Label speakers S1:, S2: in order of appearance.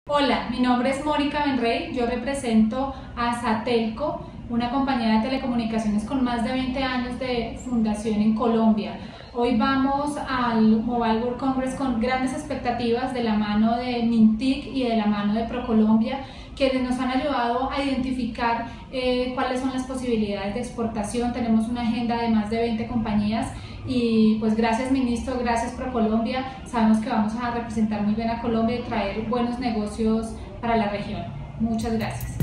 S1: Hola, mi nombre es Mónica Benrey, yo represento a Satelco, una compañía de telecomunicaciones con más de 20 años de fundación en Colombia. Hoy vamos al Mobile World Congress con grandes expectativas de la mano de Mintic y de la mano de ProColombia, quienes nos han ayudado a identificar cuáles son las posibilidades de exportación. Tenemos una agenda de más de 20 compañías y pues gracias ministro, gracias ProColombia, sabemos que vamos a representar muy bien a Colombia y traer buenos negocios para la región. Muchas gracias.